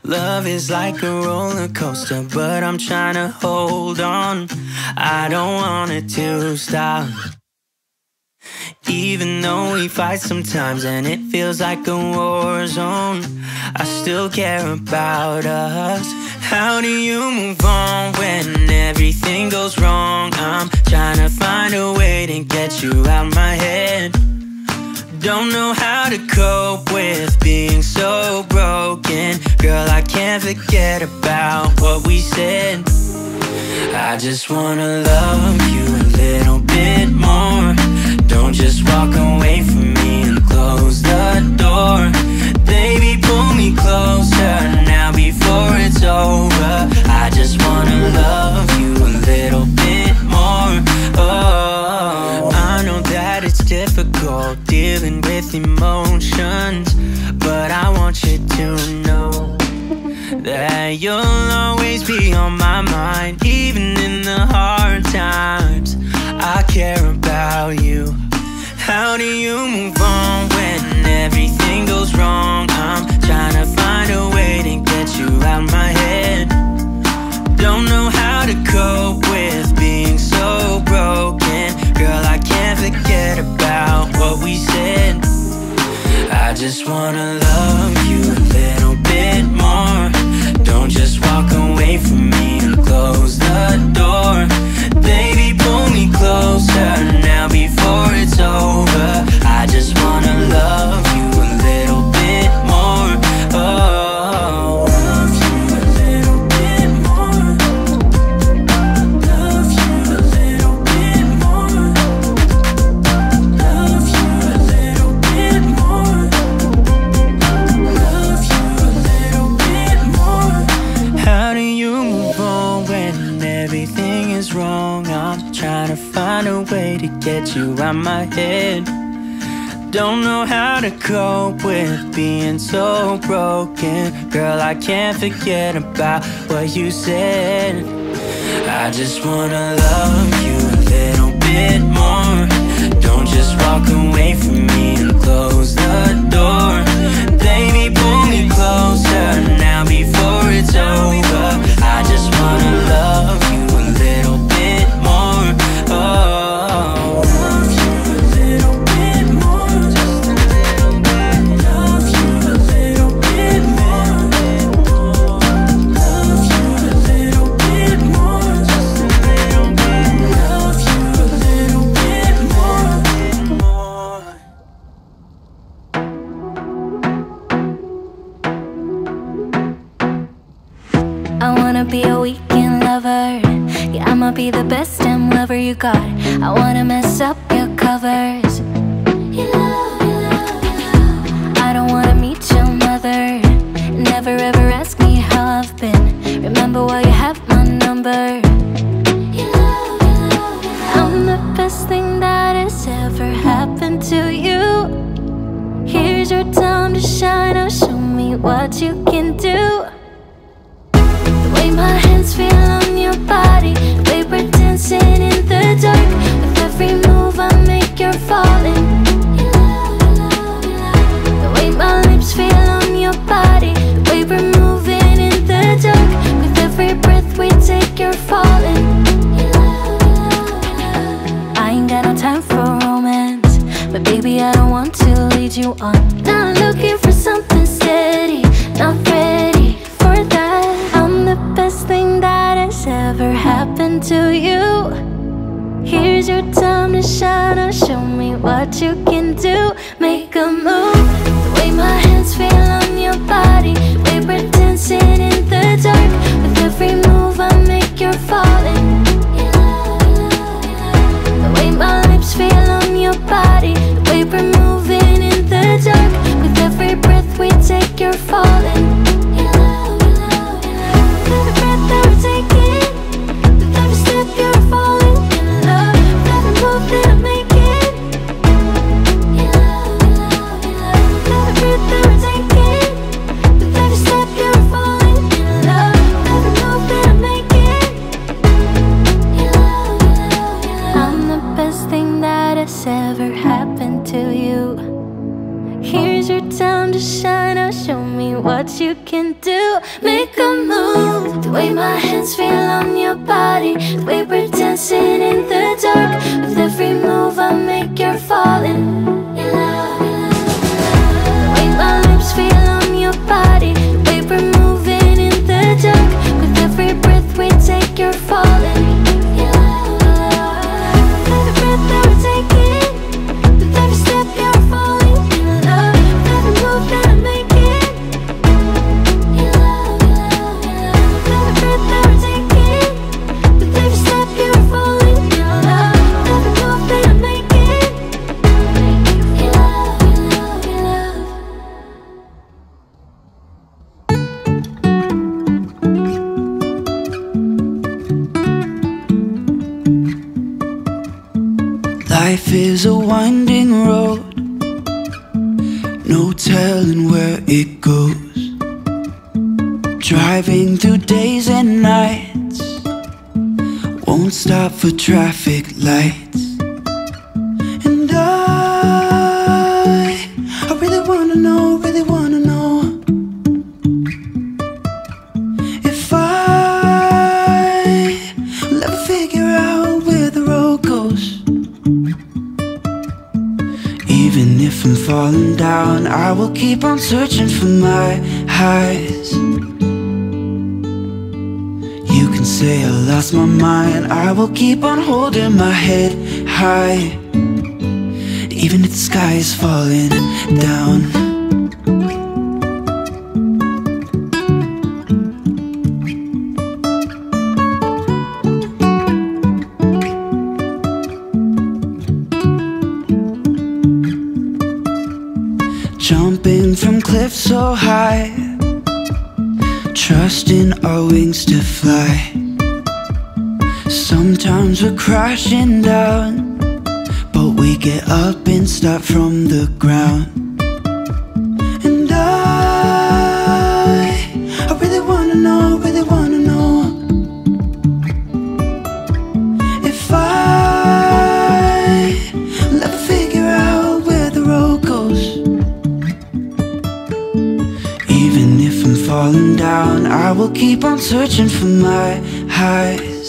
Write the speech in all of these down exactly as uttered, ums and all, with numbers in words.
Love is like a roller coaster, but I'm trying to hold on. I don't want it to stop. Even though we fight sometimes and it feels like a war zone, I still care about us. How do you move on when everything goes wrong? I'm trying to find a way to get you out my head. Don't know how to cope with being so broken. Girl, I can't forget about what we said. I just wanna love you a little bit more. Don't just walk away from me and close the door. Baby, pull me closer now before it's over. I just wanna love you a little bit more. Oh, I know that it's difficult dealing with emotions, but I want you to know that you'll always be on my mind. Even in the hard times, I care about you. How do you move on when everything goes wrong? I'm trying to find a way to get you out my head. Don't know how to cope with being so broken. Girl, I can't forget about what we said. I just wanna love you a little bit more. Don't just walk away from me and close the door. Baby, pull me closer now before it's over. I just wanna love you a little bit more. Oh, love you a little bit more. Love you a little bit more. Love you a little bit more. Love you a little bit more. How do you move on when everything is wrong? I'm trying to find a way to get you out my head. Don't know how to cope with being so broken. Girl, I can't forget about what you said. I just wanna love you a little bit more. Don't just walk away from me and close the door. Baby, pull me closer now before it's over. I just wanna love you a little bit more. Oh, love you a little bit more. Just a little bit. Love you a little bit more. Love you a little bit more. Just a little bit. Love you a little bit more. I wanna be a weekend lover. Yeah, I'ma be the best damn lover you got. I wanna mess up your covers. You love, you love, you love. I don't wanna meet your mother. Never ever ask me how I've been. Remember why you have my number. You love, you love, you love. I'm the best thing that has ever happened to you. Here's your time to shine. Now show me what you can do. The way my hands feel on your body, the way we're dancing in the dark. With every move I make, you're falling. You love, you love, you love. The way my lips feel on your body, the way we're moving in the dark. With every breath we take, you're falling. You love, you love, you love. I ain't got no time for romance, but baby, I don't want to lead you on. Not looking for something steady, not ready for that. I'm the best thing that has ever happened to you. Here's your time to shine. Now show me what you can do. Make a move. The way my hands feel on your body, the way we're dancing in the dark. With every move I make, you're falling. You love, you love, you love. The way my lips feel on your body, the way we're moving in the dark. With every breath we take, you're falling. You love, you love, you love. With every breath that we're taking, with every step you're falling in love. With every move that I'm making, you love, you love, you love. With every breath that we're taking, with every step you're falling in love. With every move that I'm making, you love, you love, you love. I'm the best thing that has ever happened to you. Here's your time to shine. Now show me what you can do. Make a move. The way my hands feel on your body, the way we're dancing in the dark. With every move I make, you're falling in love. The way my lips feel on your body, the way we're moving in the dark. With every breath we take, you're falling in love. With every breath that we're taking, with every step you're falling in love. With every move that I'm making, in love, in love, in love. With every breath that we're taking, with every step you're falling in love. With every move that I'm making, in love, in love, in love. Life is a winding road, no telling where it goes. Driving through days and nights, won't stop for traffic lights. And I, I really wanna know, really wanna know if I will ever figure out where the road goes. Even if I'm falling down, I will keep on searching for my highs. You can say I lost my mind, I will keep on holding my head high. Even if the sky is falling down. Jumping from cliffs so high, trusting our wings to fly. Sometimes we're crashing down, but we get up and start from the ground. And I, I really wanna know, really wanna know if I will ever figure out where the road goes. Even if I'm falling down, I will keep on searching for my highs.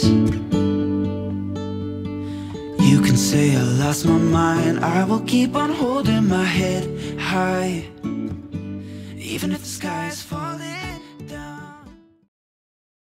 You can say I lost my mind, I will keep on holding my head high. Even if the sky is falling down.